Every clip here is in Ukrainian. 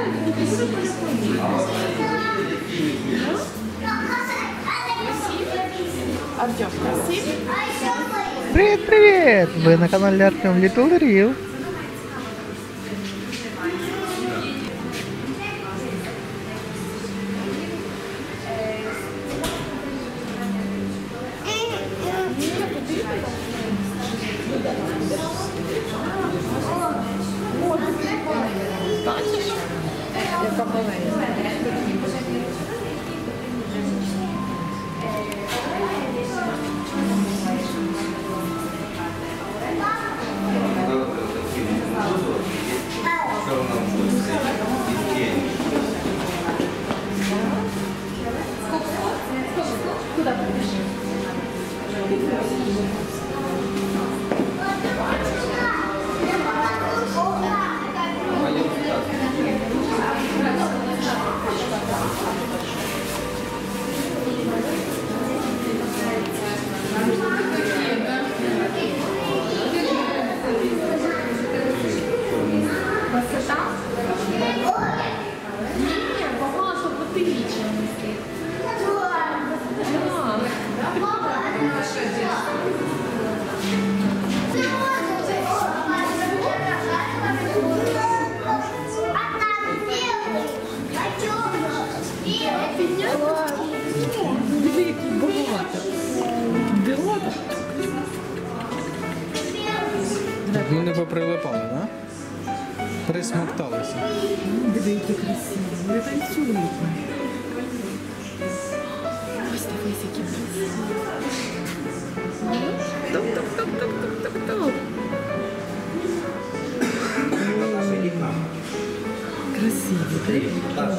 Артем, красивый? Привет! Вы на канале Артем Little Real. Бачиш? Яка маленька. Куда пойдешь? Высота? Ні, багато потилічно. Диви, які багато. Багато. Ну не поприлипали, так? Да? Присмокталися. Диви, які красиві. Вони танцюють. Ось дивись, які красиві. Топ-топ-топ-топ-топ-топ-топ. Красиві, так?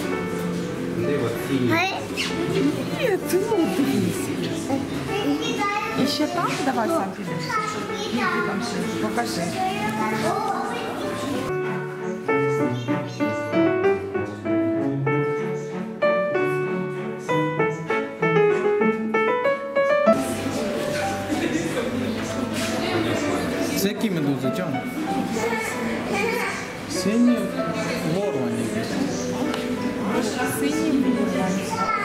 Ні, тут дивись. І ще там? Давай сам підеш. Там ще. Покажи. Це які медузи, Тьом? Сині ворвані якісь. Сині ворвані.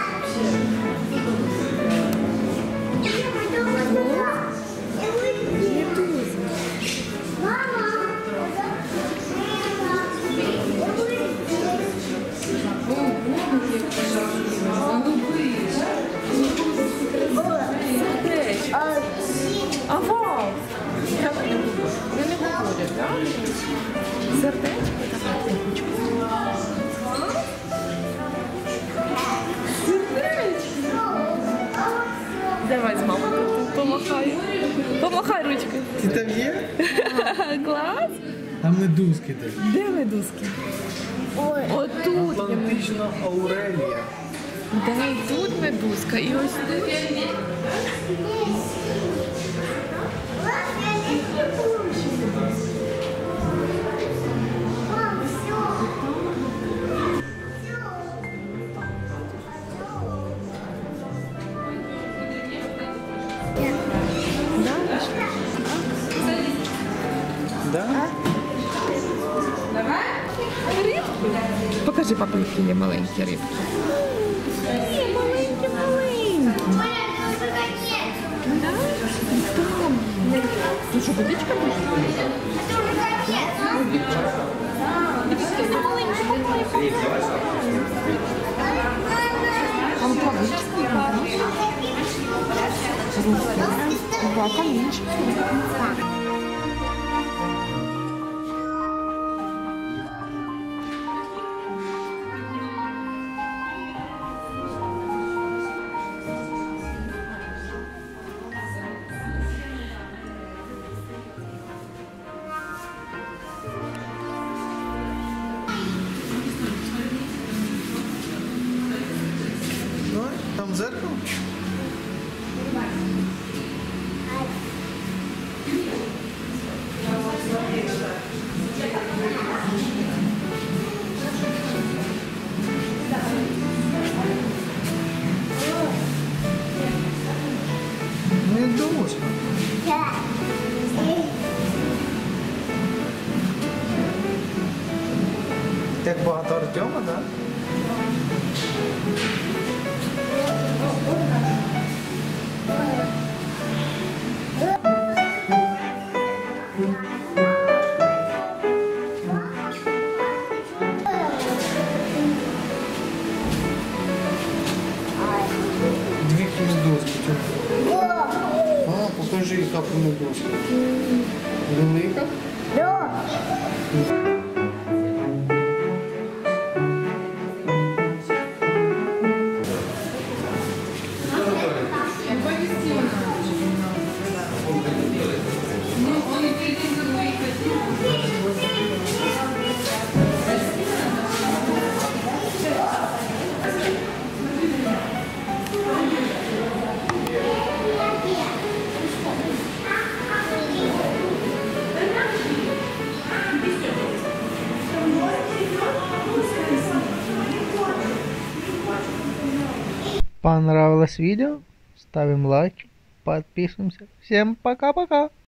А вау! Вони не виходять, так? Сердечко, давай ручку. Сердечко! Давай з мамою помахай. Помахай ручкою. Ти там є? Клас! А медузки де? Де медузки? Ой, отут є медузка. Атлантична Аурелія. Да, і тут медузка, і ось тут. Да? Рибки? Покажи, папа, які є маленькі рибки. Ні, маленькі. Да? Там. Ну що, водичка буде? Дивіться, це маленькі. Там плавички. Два камінчики. Там зеркало? Не думаєш? Так багато. от Артема, да? Две доски. А, покажи, яка доска. Велика? Понравилось видео? Ставим лайки, подписываемся. Всем пока-пока!